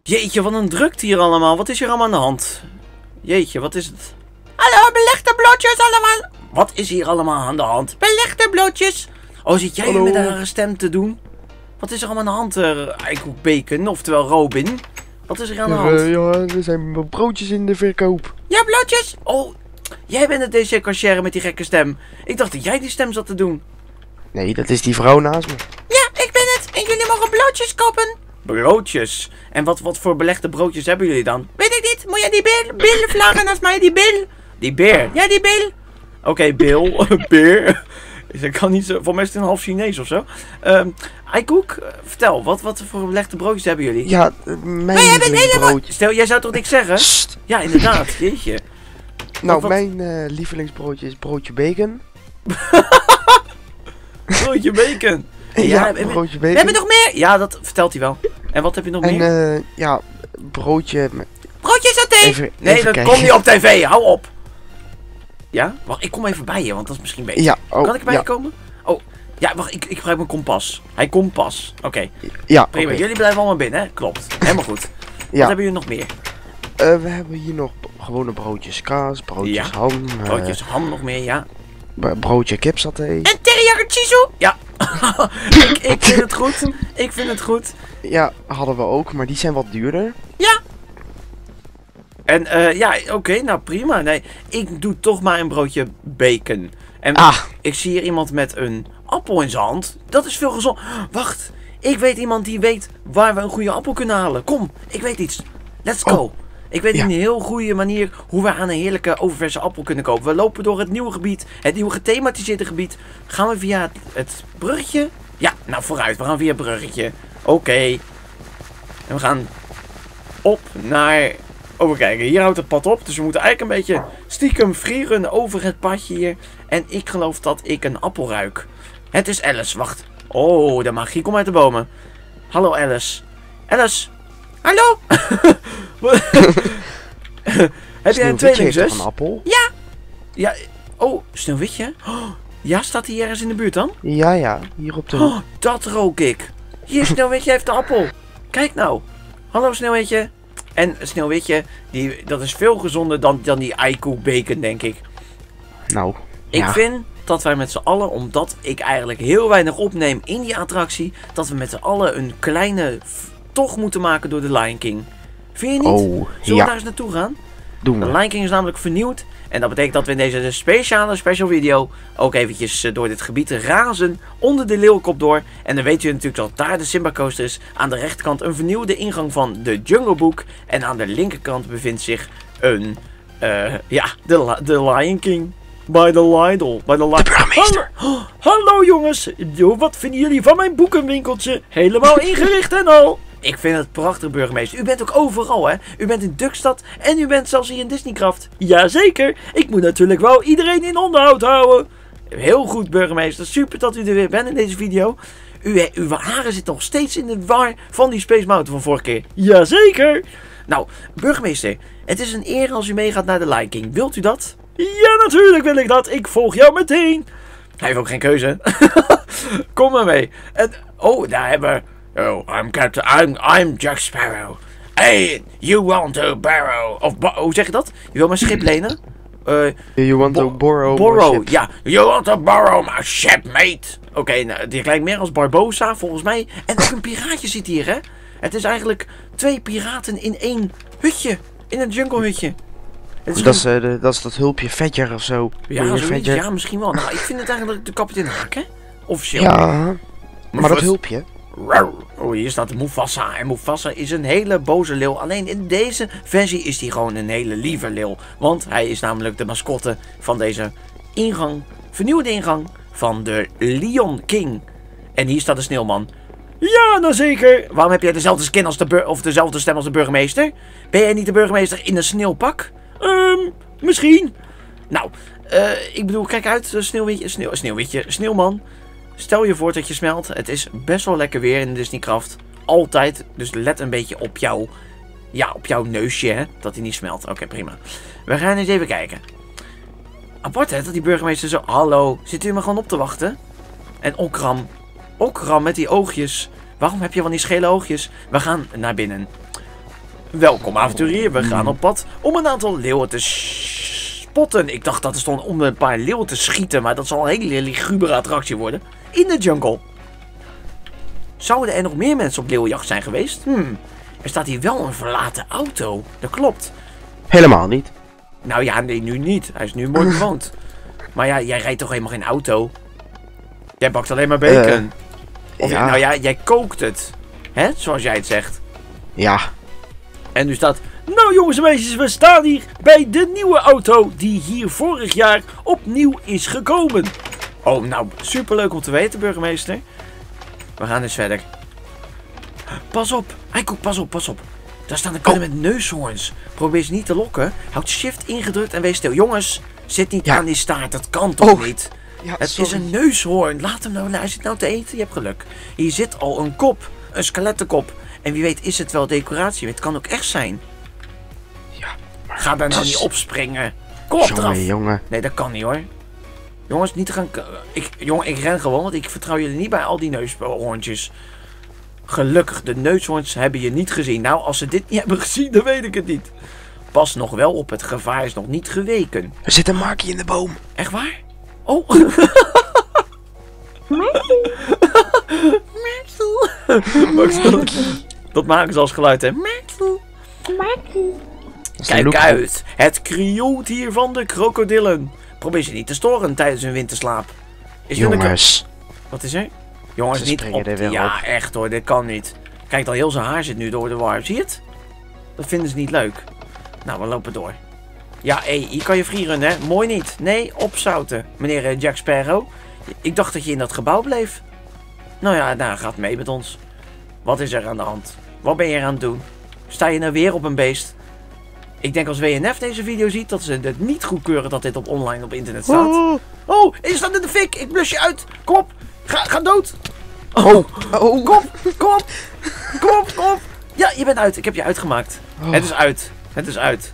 Jeetje, wat een drukte hier allemaal. Wat is hier allemaal aan de hand? Jeetje, wat is het? Hallo, belichte blootjes allemaal. Wat is hier allemaal aan de hand? Belichte blootjes. Oh, zit jij hier met een rare stem te doen? Wat is er allemaal aan de hand, Eikoek Bacon, oftewel Robin? Wat is er aan de hand? Ja, er zijn broodjes in de verkoop. Ja, blootjes. Oh, jij bent het deze cashier met die gekke stem. Ik dacht dat jij die stem zat te doen. Nee, dat is die vrouw naast me. Ja, ik ben het. En jullie mogen broodjes kopen. Broodjes? En wat voor belegde broodjes hebben jullie dan? Weet ik niet. Moet jij die Bill vlagen naast mij? Die Bill? Die beer? Ja, die Bill. Oké, Bill. Beer. Ik kan niet zo... Voor mij is het een half Chinees of zo. Eikoek, vertel. Wat voor belegde broodjes hebben jullie? Ja, mijn broodjes. Stel, jij zou toch niks zeggen? Sst. Ja, inderdaad. Jeetje. Nou, mijn lievelingsbroodje is broodje bacon. Broodje bacon. Ja, broodje bacon. We hebben nog meer. Ja, dat vertelt hij wel. En wat heb je nog meer? En ja, broodje... Broodje saté. Nee, dat komt niet op tv. Hou op. Ja? Wacht, ik kom even bij je, want dat is misschien beter. Ja, oh, kan ik bij je komen? Oh, ja, wacht, ik gebruik mijn kompas. Hij komt pas. Oké. Ja, prima. Jullie blijven allemaal binnen, hè? Klopt. Helemaal goed. Ja. Wat hebben jullie nog meer? We hebben hier nog gewone broodjes kaas, broodjes ham. Broodjes ham nog meer, ja. Broodje kipsaté. En teriyaki chizu? Ja. ik vind het goed. Ik vind het goed. Ja, hadden we ook, maar die zijn wat duurder. Ja. En ja, oké, nou prima. Nee, ik doe toch maar een broodje bacon. En ik zie hier iemand met een appel in zijn hand. Dat is veel gezond. Wacht, ik weet iemand die weet waar we een goede appel kunnen halen. Kom, ik weet iets. Let's go. Oh. Ik weet een heel goede manier hoe we aan een heerlijke oververse appel kunnen kopen. We lopen door het nieuwe gebied, het nieuwe gethematiseerde gebied. Gaan we via het bruggetje? Ja, nou vooruit, we gaan via het bruggetje. Oké. En we gaan op naar... Oh, kijken, hier houdt het pad op. Dus we moeten eigenlijk een beetje stiekem freerunnen over het padje hier. En ik geloof dat ik een appel ruik. Het is Alice, wacht. Oh, de magie komt uit de bomen. Hallo Alice. Alice. Hallo. Heb jij een tweelingzus? Een appel? Ja. Ja. Oh, Sneeuwwitje. Oh, ja, staat hij ergens in de buurt dan? Ja, hier op de... Oh, dat rook ik. Hier, Sneeuwwitje heeft de appel. Kijk nou. Hallo Sneeuwwitje. En Sneeuwwitje, dat is veel gezonder dan die Eikoek Bacon, denk ik. Nou, ik vind dat wij met z'n allen, omdat ik eigenlijk heel weinig opneem in die attractie, dat we met z'n allen een kleine tocht moeten maken door de Lion King. Vind je niet? Oh, zullen we daar eens naartoe gaan? Doen we. De Lion King is namelijk vernieuwd. En dat betekent dat we in deze special video ook eventjes door dit gebied razen onder de leeuwkop door. En dan weet je natuurlijk dat daar de Simba Coaster is. Aan de rechterkant een vernieuwde ingang van de Jungle Book. En aan de linkerkant bevindt zich een, de Lion King. Bij de Lidl. Bij de burgemeester. Hallo jongens. Wat vinden jullie van mijn boekenwinkeltje? Helemaal ingericht en al. Ik vind het prachtig, burgemeester. U bent ook overal, hè? U bent in Dukstad en u bent zelfs hier in Disneycraft. Jazeker. Ik moet natuurlijk wel iedereen in onderhoud houden. Heel goed, burgemeester. Super dat u er weer bent in deze video. Uw haren zitten nog steeds in de war van die Space Mountain van vorige keer. Jazeker. Nou, burgemeester. Het is een eer als u meegaat naar de Lion King. Wilt u dat? Ja, natuurlijk wil ik dat. Ik volg jou meteen. Hij heeft ook geen keuze. Kom maar mee. En, daar hebben we... Oh, I'm Jack Sparrow. Hey, you want to borrow... hoe zeg je dat? Je wil mijn schip lenen? You want to borrow my ship. Ja. You want to borrow my ship, mate. Oké, nou, die lijkt meer als Barbossa, volgens mij. En ook een piraatje zit hier, hè? Het is eigenlijk 2 piraten in 1 hutje. In een junglehutje. Dat is dat hulpje Fedger of zo. Ja, misschien wel. Nou, ik vind het eigenlijk de kapitein Haak, hè? Officieel. Ja, maar dat hulpje... Oh, hier staat Mufasa. En Mufasa is een hele boze leeuw. Alleen in deze versie is hij gewoon een hele lieve leeuw. Want hij is namelijk de mascotte van deze vernieuwde ingang van de Lion King. En hier staat de sneeuwman. Ja, nou zeker. Waarom heb jij dezelfde skin als dezelfde stem als de burgemeester? Ben jij niet de burgemeester in een sneeuwpak? Misschien. Nou, ik bedoel, kijk uit, sneeuwman. Stel je voor dat je smelt. Het is best wel lekker weer in Disneycraft. Altijd. Dus let een beetje op jouw neusje, hè. Dat hij niet smelt. Oké, prima. We gaan eens even kijken. Apart, hè, dat die burgemeester zo... Hallo, zit u me gewoon op te wachten? En Okram met die oogjes. Waarom heb je wel die schele oogjes? We gaan naar binnen. Welkom avonturier, we gaan op pad om een aantal leeuwen te spotten. Ik dacht dat er stond om een paar leeuwen te schieten, maar dat zal een hele ligubere attractie worden. In de jungle. Zouden er nog meer mensen op leeuwenjacht zijn geweest? Er staat hier wel een verlaten auto. Dat klopt. Helemaal niet. Nou ja, nee, nu niet. Hij is nu mooi bewoond. Maar ja, jij rijdt toch helemaal geen auto? Jij bakt alleen maar bacon. Of ja. Nou ja, jij kookt het. Hè, zoals jij het zegt. Ja. En nu staat... Nou jongens en meisjes, we staan hier bij de nieuwe auto die hier vorig jaar opnieuw is gekomen. Oh, nou, superleuk om te weten, burgemeester. We gaan eens verder. Pas op. Eikoek, pas op, pas op. Daar staan de kunnen met neushoorns. Probeer ze niet te lokken. Houd shift ingedrukt en wees stil. Jongens, zit niet aan die staart. Dat kan toch niet? Ja, Het is een neushoorn. Laat hem nou. Hij zit nou te eten. Je hebt geluk. Hier zit al een kop. Een skelettenkop. En wie weet is het wel decoratie. Het kan ook echt zijn. Ja. Ga daar nou niet opspringen. Kom op eraf. Jongen. Nee, dat kan niet hoor. Jongens, niet te gaan... ik ren gewoon, want ik vertrouw jullie niet bij al die neushoorntjes. Gelukkig, de neushoorns hebben je niet gezien. Nou, als ze dit niet hebben gezien, dan weet ik het niet. Pas nog wel op, het gevaar is nog niet geweken. Er zit een Markie in de boom. Echt waar? Oh. Markie. Dat maken ze als geluid, hè? Markie. Kijk uit, het krioelt hier van de krokodillen. Probeer ze niet te storen tijdens hun winterslaap. Jongens. Wat is er? Jongens, Ze niet springen op. er weer Ja, op. echt hoor, dit kan niet. Kijk, al heel zijn haar zit nu door de war. Zie je het? Dat vinden ze niet leuk. Nou, we lopen door. Ja, hé, hier kan je freerunnen, hè? Mooi niet. Nee, opzouten, meneer Jack Sparrow. Ik dacht dat je in dat gebouw bleef. Nou ja, nou, gaat mee met ons. Wat is er aan de hand? Wat ben je er aan het doen? Sta je nou weer op een beest? Ik denk als WNF deze video ziet, dat ze het niet goedkeuren dat dit online op internet staat. Oh, je staat in de fik. Ik blus je uit. Kom op. Ga dood. Oh. Kom op. Kom op. Ja, je bent uit. Ik heb je uitgemaakt. Het is uit. Het is uit.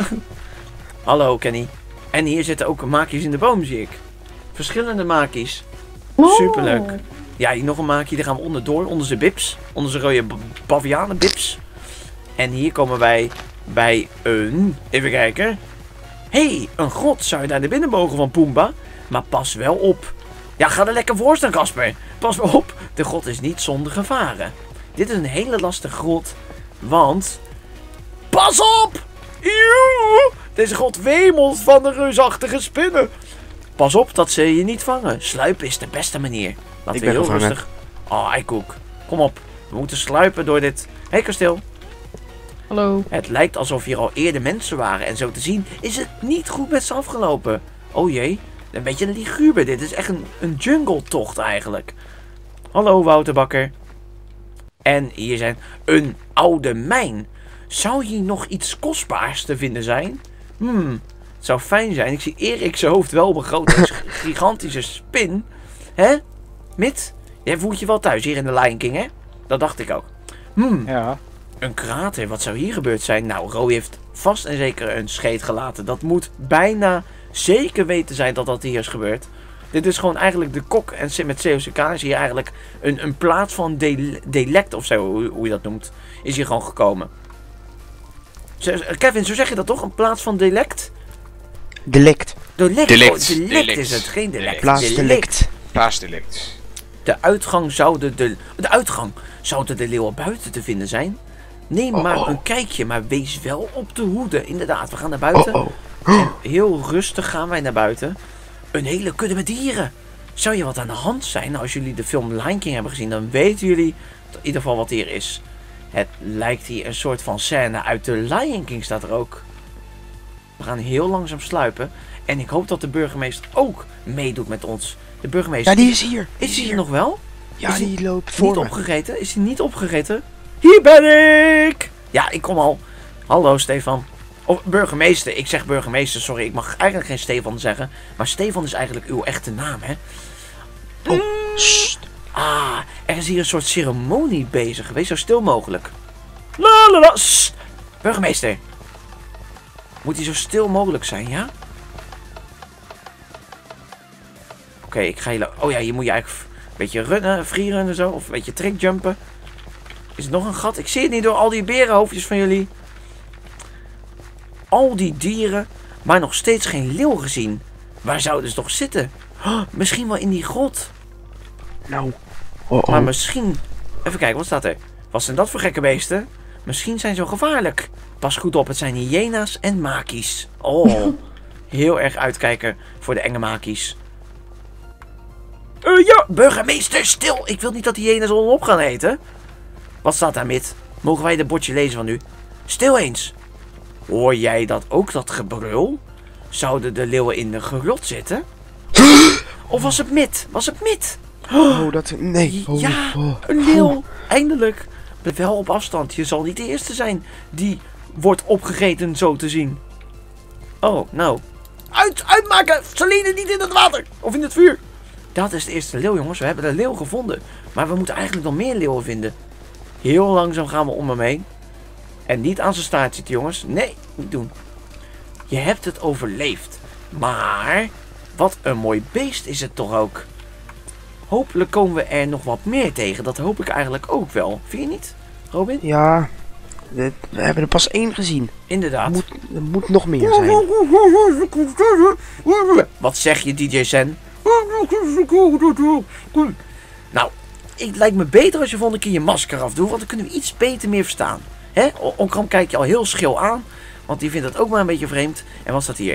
Hallo, Kenny. En hier zitten ook maakjes in de boom, zie ik. Verschillende maakjes. Superleuk. Ja, hier nog een maakje. Daar gaan we onderdoor. Onder zijn bips. Onder zijn rode bavianen bips. En hier komen wij bij een... Even kijken. Hé, een grot. Zou je daar naar binnen mogen van Pumbaa? Maar pas wel op. Ja, ga er lekker voor staan, Casper. Pas wel op. De grot is niet zonder gevaren. Dit is een hele lastige grot. Want... Pas op! Eeuw! Deze grot wemelt van de reusachtige spinnen. Pas op dat ze je niet vangen. Sluipen is de beste manier. Laten we heel rustig... Oh, Eikoek. Kom op. We moeten sluipen door dit... Hé, kasteel. Hallo. Het lijkt alsof hier al eerder mensen waren. En zo te zien is het niet goed met ze afgelopen. Oh jee. Een beetje een liguber. Dit is echt een jungle tocht eigenlijk. Hallo Wouterbakker. En hier zijn een oude mijn. Zou hier nog iets kostbaars te vinden zijn? Het zou fijn zijn. Ik zie Erik zijn hoofd wel op een grote gigantische spin. Hè? Mit? Jij voelt je wel thuis hier in de Lion King, hè? Dat dacht ik ook. Ja. Een krater, wat zou hier gebeurd zijn? Nou, Roy heeft vast en zeker een scheet gelaten. Dat moet bijna zeker weten zijn dat dat hier is gebeurd. Dit is gewoon eigenlijk de kok en met COCK is hier eigenlijk een plaats van delect of zo, hoe je dat noemt, is hier gewoon gekomen. Kevin, zo zeg je dat toch? Een plaats van delect? Delict. Delict is het, geen delect. Plaatsdelict. Plaatsdelict. De uitgang zouden de leeuwen buiten te vinden zijn. Neem maar een kijkje, maar wees wel op de hoede. Inderdaad, we gaan naar buiten. En heel rustig gaan wij naar buiten. Een hele kudde met dieren. Zou je wat aan de hand zijn? Nou, als jullie de film Lion King hebben gezien, dan weten jullie in ieder geval wat hier is. Het lijkt hier een soort van scène uit de Lion King staat er ook. We gaan heel langzaam sluipen. En ik hoop dat de burgemeester ook meedoet met ons. De burgemeester... Ja, die is hier. Is hij hier nog wel? Ja, die loopt voor Niet me. opgegeten? Is hij niet opgegeten? Hier ben ik! Ja, ik kom al. Hallo, Stefan. Of burgemeester. Ik zeg burgemeester, sorry. Ik mag eigenlijk geen Stefan zeggen. Maar Stefan is eigenlijk uw echte naam, hè? Oh, sst. Ah, er is hier een soort ceremonie bezig. Wees zo stil mogelijk. La la la. Sst. Burgemeester. Moet hij zo stil mogelijk zijn, ja? Oké, ik ga je... Oh ja, hier moet je eigenlijk een beetje runnen, freerunnen zo. Of een beetje trickjumpen. Is het nog een gat? Ik zie het niet door al die berenhoofdjes van jullie. Al die dieren, maar nog steeds geen leeuw gezien. Waar zouden ze toch zitten? Oh, misschien wel in die grot. Nou. Maar misschien... Even kijken, wat staat er? Wat zijn dat voor gekke beesten? Misschien zijn ze gevaarlijk. Pas goed op, het zijn hyena's en makies. Oh, heel erg uitkijken voor de enge makies. Ja, burgemeester, stil! Ik wil niet dat die hyena's ons op gaan eten. Wat staat daar, Mid? Mogen wij de bordje lezen van u? Stil eens. Hoor jij dat ook, dat gebrul? Zouden de leeuwen in de grot zitten? Of was het Mid? Was het Mid? Oh, dat... Nee. Oh, Ja, een leeuw. Eindelijk. Maar wel op afstand. Je zal niet de eerste zijn die wordt opgegeten, zo te zien. Oh, nou. Uitmaken! Saline, niet in het water! Of in het vuur! Dat is de eerste leeuw, jongens. We hebben de leeuw gevonden. Maar we moeten eigenlijk nog meer leeuwen vinden. Heel langzaam gaan we om hem heen. En niet aan zijn staart zitten, jongens. Nee, niet doen. Je hebt het overleefd. Maar, wat een mooi beest is het toch ook. Hopelijk komen we er nog wat meer tegen. Dat hoop ik eigenlijk ook wel. Vind je niet, Robin? Ja. We hebben er pas 1 gezien. Inderdaad. Er moet nog meer zijn. Wat zeg je, DJ Sen? Nou, het lijkt me beter als je volgende keer je masker afdoet. Want dan kunnen we iets beter meer verstaan. Hè? Onkram kijkt je al heel schil aan. Want die vindt dat ook maar een beetje vreemd. En wat staat hier?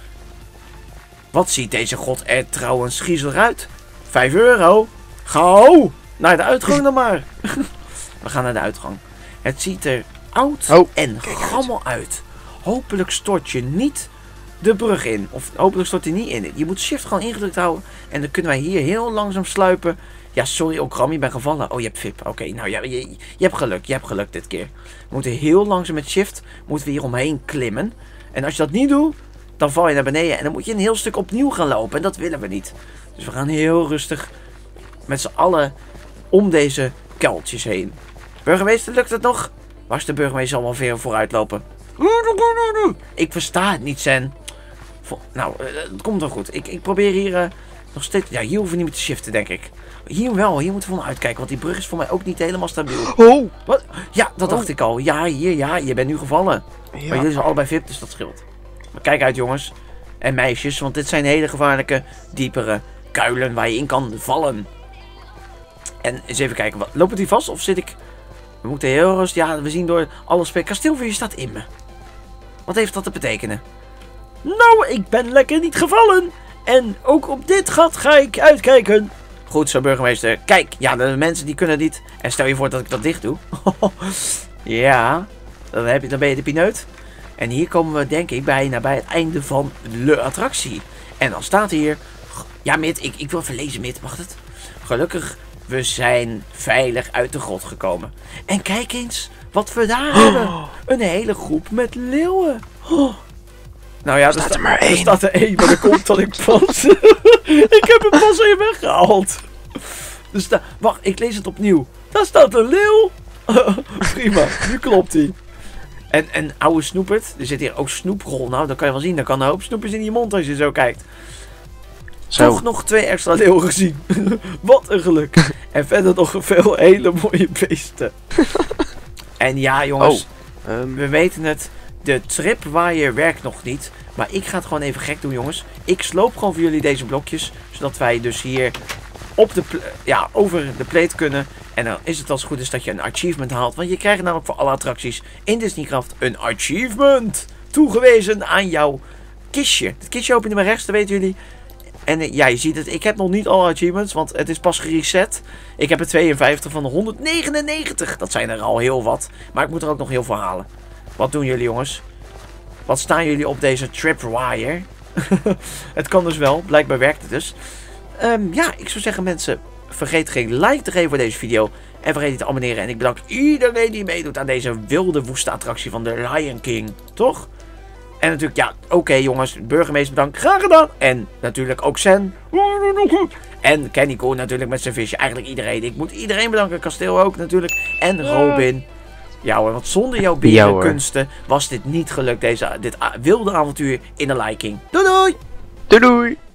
Wat ziet deze god er trouwens griezelig uit? 5 euro. Gauw! Naar de uitgang dan maar. We gaan naar de uitgang. Het ziet er oud en gammel uit. Hopelijk stort je niet de brug in. Of hopelijk stort hij niet in. Je moet shift gewoon ingedrukt houden. En dan kunnen wij hier heel langzaam sluipen. Ja, sorry Okram, je bent gevallen. Oh, je hebt VIP. Oké, nou ja, je hebt geluk. Je hebt geluk dit keer. We moeten heel langzaam met shift. Moeten we hier omheen klimmen. En als je dat niet doet, dan val je naar beneden. En dan moet je een heel stuk opnieuw gaan lopen. En dat willen we niet. Dus we gaan heel rustig met z'n allen om deze kuiltjes heen. Burgemeester, lukt het nog? Was de burgemeester al wel ver vooruit lopen? Ik versta het niet, Sen. Nou, het komt wel goed. Ik probeer hier nog steeds... Ja, hier hoeven we niet meer te shiften, denk ik. Hier wel, hier moeten we van uitkijken. Want die brug is voor mij ook niet helemaal stabiel. Oh! Wat? Ja, dat dacht ik al. Ja, hier, ja, je bent nu gevallen. Ja. Maar jullie zijn allebei VIP, dus dat scheelt. Maar kijk uit, jongens. En meisjes, want dit zijn hele gevaarlijke, diepere kuilen waar je in kan vallen. En eens even kijken, loopt die vast of zit ik... We moeten heel rustig... Ja, we zien door alle spek. Kasteelvuur staat in me. Wat heeft dat te betekenen? Nou, ik ben lekker niet gevallen. En ook op dit gat ga ik uitkijken. Goed zo, burgemeester. Kijk, ja, de mensen die kunnen niet. En stel je voor dat ik dat dicht doe. Ja, dan ben je de pineut. En hier komen we denk ik bijna bij het einde van de attractie. En dan staat hier... Ja, Mid, ik wil even lezen, Mid. Mag het? Gelukkig, we zijn veilig uit de grot gekomen. En kijk eens wat we daar hebben. Een hele groep met leeuwen. Nou ja, Staat er maar 1. Er staat er 1, maar dat komt dat ik pas... Ik heb hem pas even weggehaald. Dus wacht, ik lees het opnieuw. Daar staat een leeuw. Prima, nu klopt hij. En oude snoepert. Er zit hier ook snoeprol. Nou, dat kan je wel zien. Dan kan een hoop snoepers in je mond als je zo kijkt. Zo. Toch nog 2 extra leeuwen gezien. Wat een geluk. En verder nog veel hele mooie beesten. En ja, jongens. We weten het. De tripwire werkt nog niet. Maar ik ga het gewoon even gek doen, jongens. Ik sloop gewoon voor jullie deze blokjes. Zodat wij dus hier op de over de plate kunnen. En dan is het als het goed is dat je een achievement haalt. Want je krijgt namelijk voor alle attracties in Disneycraft een achievement toegewezen aan jouw kistje. Het kistje open je maar rechts, dat weten jullie. En ja, je ziet het. Ik heb nog niet alle achievements, want het is pas gereset. Ik heb er 52 van de 199. Dat zijn er al heel wat. Maar ik moet er ook nog heel veel halen. Wat doen jullie, jongens? Wat staan jullie op deze tripwire? Het kan dus wel. Blijkbaar werkt het dus. Ja, ik zou zeggen, mensen, vergeet geen like te geven voor deze video. En vergeet niet te abonneren. En ik bedank iedereen die meedoet aan deze wilde woeste attractie van de Lion King. Toch? En natuurlijk, ja, oké, jongens. Burgemeester bedankt. Graag gedaan. En natuurlijk ook Sen. En Kenny Koen natuurlijk met zijn visje. Eigenlijk iedereen. Ik moet iedereen bedanken. Kasteel ook natuurlijk. En Robin. Ja hoor, want zonder jouw berenkunsten was dit niet gelukt. Dit wilde avontuur in de Lion King. Doei doei! Doei doei!